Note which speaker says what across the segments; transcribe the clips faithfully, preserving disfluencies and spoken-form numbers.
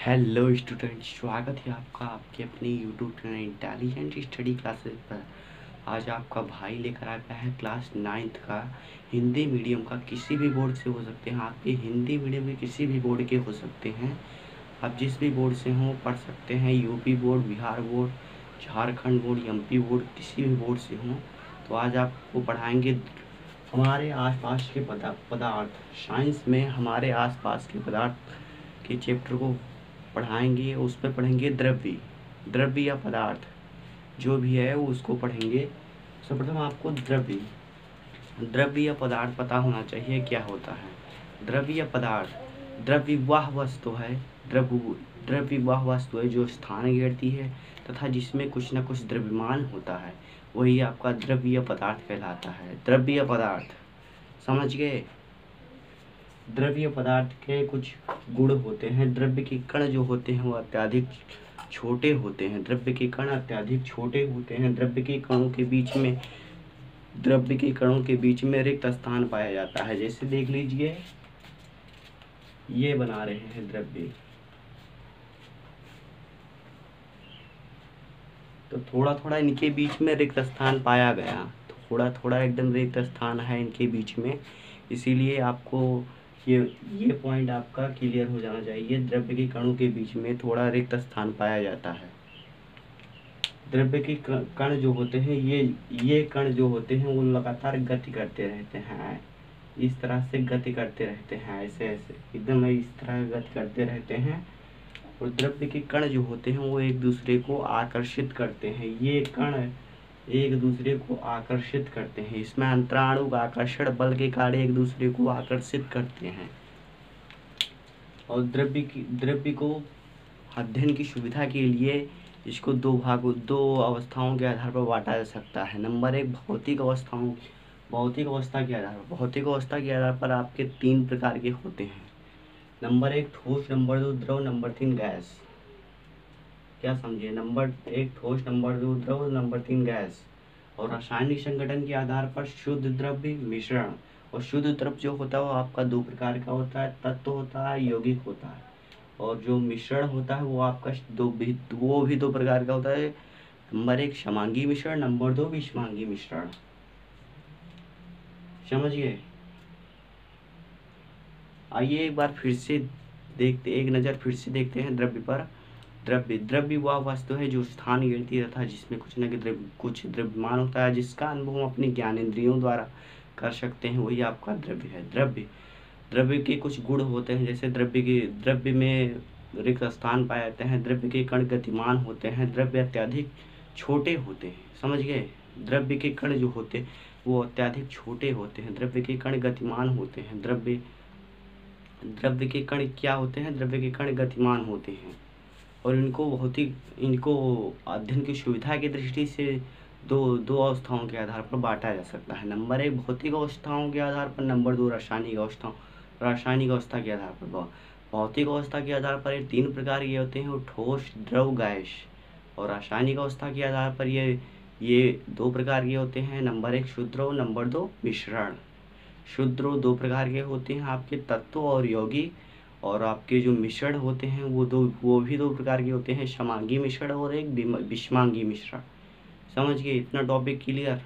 Speaker 1: Hello student, स्वागत है आपका आपके अपने YouTube channel Intelligent Study Classes पर। आज आपका भाई लेकर आ गया है क्लास नाइन्थ का हिंदी मीडियम का। किसी भी बोर्ड से हो सकते हैं, आपके हिंदी मीडियम के किसी भी बोर्ड के हो सकते हैं। आप जिस भी बोर्ड से हों पढ़ सकते हैं, UP board, Bihar board, Jharkhand board, MP board, किसी भी बोर्ड से हों। तो आज आपको पढ़ाएंगे हमारे आसपास के पदा पदार्थ। साइंस में हमारे आसपास के पदार्थ के चैप्टर को पढ़ाएंगे। उस पर पढ़ेंगे द्रव्य द्रव्य या पदार्थ जो भी है वो उसको पढ़ेंगे। सर्वप्रथम आपको द्रव्य द्रव्य या पदार्थ पता होना चाहिए क्या होता है। द्रव्य या पदार्थ, द्रव्य वह वस्तु है द्रव्य द्रव्य वह वस्तु है जो स्थान घेरती है तथा जिसमें कुछ न कुछ द्रव्यमान होता है, वही आपका द्रव्य या पदार्थ कहलाता है। द्रव्य या पदार्थ समझ गए। द्रव्य पदार्थ के कुछ गुण होते हैं। द्रव्य के कण जो होते हैं वो अत्यधिक छोटे होते हैं। द्रव्य के कण अत्यधिक छोटे होते हैं। द्रव्य के कणों के बीच में द्रव्य के कणों के बीच में रिक्त स्थान पाया जाता है। जैसे देख लीजिए, ये बना रहे हैं द्रव्य, तो थोड़ा थोड़ा इनके बीच में रिक्त स्थान पाया गया। थोड़ा थोड़ा एकदम रिक्त स्थान है इनके बीच में, इसीलिए आपको ये ये पॉइंट आपका क्लियर हो जाना चाहिए। द्रव्य के कणों के बीच में थोड़ा रिक्त स्थान पाया जाता है। द्रव्य के कण जो होते हैं, ये ये कण जो होते हैं वो लगातार गति करते रहते हैं। इस तरह से गति करते रहते हैं, ऐसे ऐसे एकदम इस तरह गति करते रहते हैं। और द्रव्य के कण जो होते हैं वो एक दूसरे को आकर्षित करते हैं। ये कण एक दूसरे को आकर्षित करते हैं। इसमें अंतराणु आकर्षण बल के कारण एक दूसरे को आकर्षित करते हैं। और द्रव्य की द्रव्य को अध्ययन की सुविधा के लिए इसको दो भागों दो अवस्थाओं के आधार पर बांटा जा सकता है। नंबर एक, भौतिक अवस्थाओं भौतिक अवस्था के आधार पर भौतिक अवस्था के आधार पर आपके तीन प्रकार के होते हैं। नंबर एक ठोस, नंबर दो द्रव, नंबर तीन गैस। क्या समझे? नंबर एक ठोस, नंबर दो द्रव, नंबर तीन गैस। और रासायनिक संगठन के आधार पर शुद्ध द्रव्य, मिश्रण। और शुद्ध द्रव्य जो होता है वो आपका दो प्रकार का होता है, तत्व होता है, यौगिक होता है। और जो मिश्रण होता है वो आपका दो भी वो भी दो प्रकार का होता है। नंबर एक समांगी मिश्रण, नंबर दो विषमांगी मिश्रण। समझ गए? आइए एक बार फिर से देखते एक नज़र फिर से देखते हैं द्रव्य पर। द्रव्य द्रव्य वह वस्तु है जो स्थान घेरती तथा जिसमें कुछ न द्रव्य कुछ द्रव्यमान होता है, जिसका अनुभव हम अपने ज्ञानेंद्रियों द्वारा कर सकते हैं, वही आपका द्रव्य है। द्रव्य द्रव्य के कुछ गुण होते हैं। जैसे द्रव्य के द्रव्य में रिक्त स्थान पाए जाते हैं। द्रव्य के कण गतिमान होते हैं। द्रव्य अत्यधिक छोटे होते हैं। समझ गए? द्रव्य के कण जो होते हैं वो अत्यधिक छोटे होते हैं। द्रव्य के कण गतिमान होते हैं। द्रव्य द्रव्य के कण क्या होते हैं? द्रव्य के कण गतिमान होते हैं। और इनको भौतिक इनको अध्ययन की सुविधा की दृष्टि से दो दो अवस्थाओं के आधार पर बांटा जा सकता है। नंबर एक भौतिक अवस्थाओं के आधार पर, नंबर दो रासायनिक अवस्थाओं रासायनिक अवस्था के आधार पर। भौतिक अवस्था के आधार पर ये तीन प्रकार के होते हैं, ठोस, द्रव, गैस। और रासायनिक अवस्था के आधार पर ये ये दो प्रकार के होते हैं। नंबर एक शुद्ध द्रव, नंबर दो मिश्रण। शुद्ध द्रव दो प्रकार के होते हैं, आपके तत्व और यौगिक। और आपके जो मिश्रण होते हैं वो दो वो भी दो प्रकार के होते हैं, समांगी मिश्रण और एक विषमांगी मिश्रण। समझ गए? इतना टॉपिक क्लियर?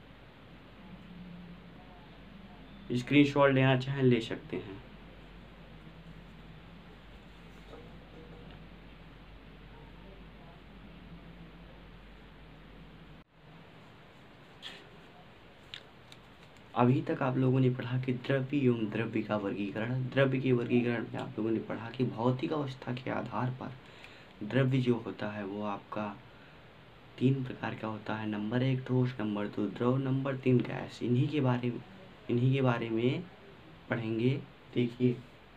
Speaker 1: स्क्रीनशॉट लेना चाहें ले सकते हैं। अभी तक आप लोगों ने पढ़ा कि द्रव्य एवं द्रव्य का वर्गीकरण। द्रव्य के वर्गीकरण में आप लोगों ने पढ़ा कि भौतिक अवस्था के आधार पर द्रव्य जो होता है वो आपका तीन प्रकार का होता है। नंबर एक ठोस, नंबर दो द्रव, नंबर तीन गैस। इन्हीं के बारे में इन्हीं के बारे में पढ़ेंगे। देखिए,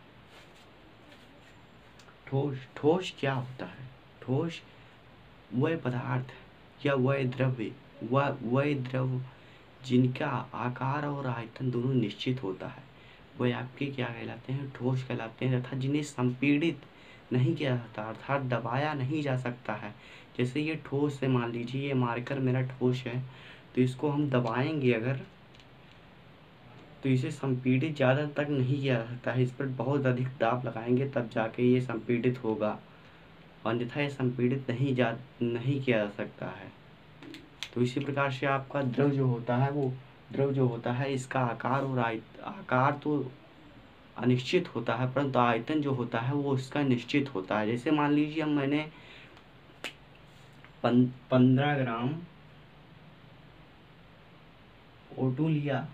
Speaker 1: ठोस ठोस क्या होता है? ठोस वह पदार्थ या वह द्रव्य वह वह द्रव जिनका आकार और आयतन दोनों निश्चित होता है, वह आपके क्या कहलाते हैं? ठोस कहलाते हैं। तथा जिन्हें संपीड़ित नहीं किया जाता, अर्थात दबाया नहीं जा सकता है। जैसे ये ठोस है, मान लीजिए ये मार्कर मेरा ठोस है, तो इसको हम दबाएंगे अगर, तो इसे संपीड़ित ज़्यादा तक नहीं किया जा सकता है। इस पर बहुत अधिक दाब लगाएंगे तब जाके ये संपीड़ित होगा। अन्यथा ये संपीड़ित नहीं जा नहीं किया जा सकता है। तो इसी प्रकार से आपका द्रव जो होता है वो द्रव जो होता है इसका आकार और आकार तो अनिश्चित होता है, परंतु आयतन जो होता है वो इसका निश्चित होता है। जैसे मान लीजिए हम मैंने पंद्रह ग्राम ओ टू लिया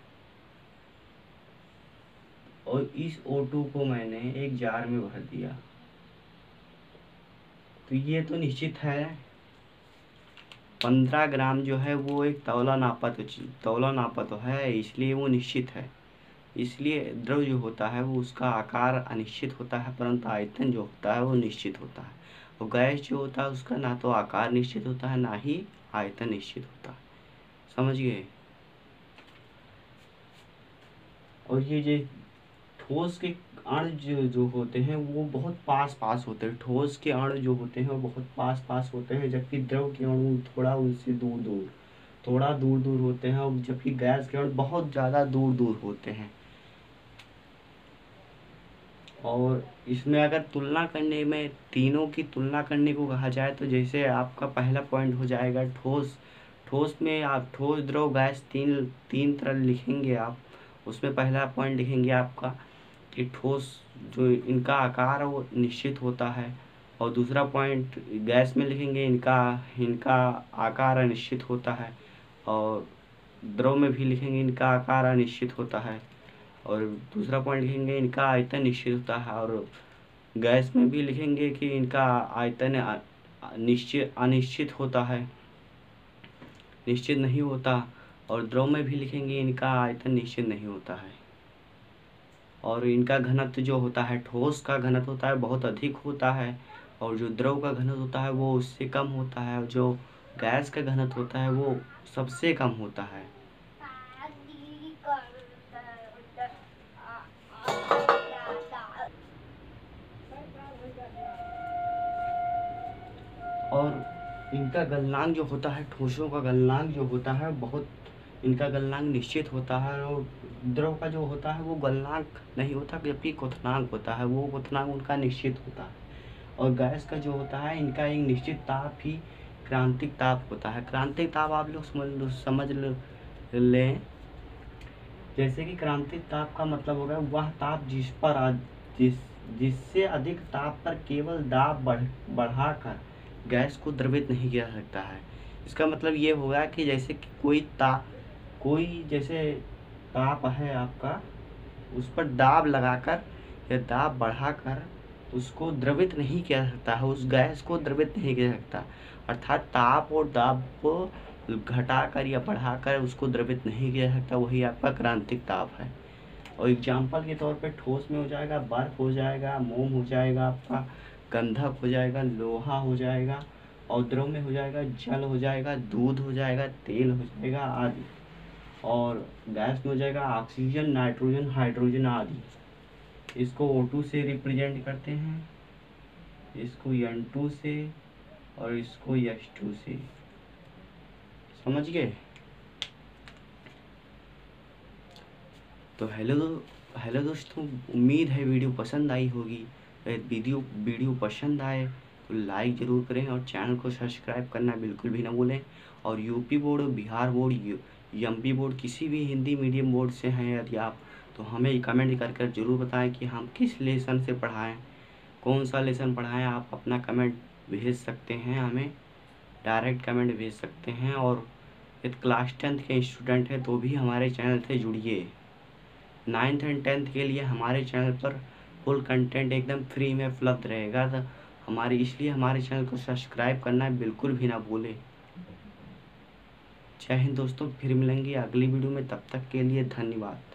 Speaker 1: और इस ओ टू को मैंने एक जार में भर दिया, तो ये तो निश्चित है। पंद्रह ग्राम जो है वो एक तौला नापा तो तौला नापा तो है, इसलिए वो निश्चित है। इसलिए द्रव जो होता है वो उसका आकार अनिश्चित होता है, परंतु आयतन जो होता है वो निश्चित होता है। और गैस जो होता है उसका ना तो आकार निश्चित होता है ना ही आयतन निश्चित होता है। समझ गए। और ये जो ठोस के अणु जो, जो होते हैं वो बहुत पास पास होते हैं। ठोस के अणु जो होते हैं वो बहुत पास पास होते हैं, जबकि द्रव के अणु थोड़ा उनसे दूर दूर थोड़ा दूर दूर होते हैं, और जबकि गैस के अणु बहुत ज़्यादा दूर दूर होते हैं। और इसमें अगर तुलना करने में तीनों की तुलना करने को कहा जाए तो जैसे आपका पहला पॉइंट हो जाएगा ठोस। ठोस में आप ठोस द्रव गैस तीन तीन तरह लिखेंगे आप। उसमें पहला पॉइंट लिखेंगे आपका कि ठोस जो इनका आकार वो निश्चित होता है, और दूसरा पॉइंट गैस में लिखेंगे इनका इनका आकार अनिश्चित होता है, और द्रव में भी लिखेंगे इनका आकार अनिश्चित होता है, और दूसरा पॉइंट लिखेंगे इनका आयतन निश्चित होता है, और गैस में भी लिखेंगे कि इनका आयतन निश्चित अनिश्चित होता है, निश्चित नहीं होता, और द्रव में भी लिखेंगे इनका आयतन निश्चित नहीं होता है। और इनका घनत्व जो होता है, ठोस का घनत्व होता है बहुत अधिक होता है, और जो द्रव का घनत्व होता है वो उससे कम होता है, और जो गैस का घनत्व होता है वो सबसे कम होता है। और इनका गलनांक जो होता है, ठोसों का गलनांक जो होता है बहुत इनका गलनांक निश्चित होता है, और द्रव का जो होता है वो गलनांक नहीं होता, जबकि क्वथनांक होता है, वो क्वथनांक उनका निश्चित होता है। और गैस का जो होता है इनका एक निश्चित ताप ही क्रांतिक ताप होता है। क्रांतिक ताप आप लोग समझ समझ लें, जैसे कि क्रांतिक ताप का मतलब होगा वह ताप जिस पर जिस जिससे अधिक ताप पर केवल दाब बढ़ बढ़ाकर गैस को द्रवित नहीं किया जा सकता है। इसका मतलब ये होगा कि जैसे कि कोई ताप कोई जैसे ताप है आपका, उस पर दाब लगाकर या दाब बढ़ाकर उसको द्रवित नहीं किया जा सकता है, उस गैस को द्रवित नहीं किया जा सकता। अर्थात ताप और दाब को घटाकर या बढ़ाकर उसको द्रवित नहीं किया जा सकता, वही आपका क्रांतिक ताप है। और एग्जाम्पल के तौर पे ठोस में हो जाएगा बर्फ हो जाएगा, मोम हो जाएगा, आपका गंधक हो जाएगा, लोहा हो जाएगा, और द्रव में हो जाएगा जल हो जाएगा, दूध हो जाएगा, तेल हो जाएगा आदि। और गैस में हो जाएगा ऑक्सीजन, नाइट्रोजन, हाइड्रोजन आदि। इसको ओ टू से रिप्रेजेंट करते हैं, इसको एन टू से, और इसको एच टू से। समझ गए। तो हेलो हेलो दोस्तों, उम्मीद है वीडियो पसंद आई होगी। वीडियो वीडियो पसंद आए तो लाइक ज़रूर करें, और चैनल को सब्सक्राइब करना बिल्कुल भी ना भूलें। और UP board, Bihar board, MP board, किसी भी हिंदी मीडियम बोर्ड से हैं यदि आप, तो हमें कमेंट कर कर ज़रूर बताएं कि हम किस लेसन से पढ़ाएं, कौन सा लेसन पढ़ाएं। आप अपना कमेंट भेज सकते हैं, हमें डायरेक्ट कमेंट भेज सकते हैं। और यदि क्लास टेंथ के स्टूडेंट हैं तो भी हमारे चैनल से जुड़िए। नाइन्थ एंड टेंथ के लिए हमारे चैनल पर फुल कंटेंट एकदम फ्री में उपलब्ध रहेगा, तो हमारे इसलिए हमारे चैनल को सब्सक्राइब करना बिल्कुल भी ना भूलें। जय हिंद दोस्तों, फिर मिलेंगे अगली वीडियो में, तब तक के लिए धन्यवाद।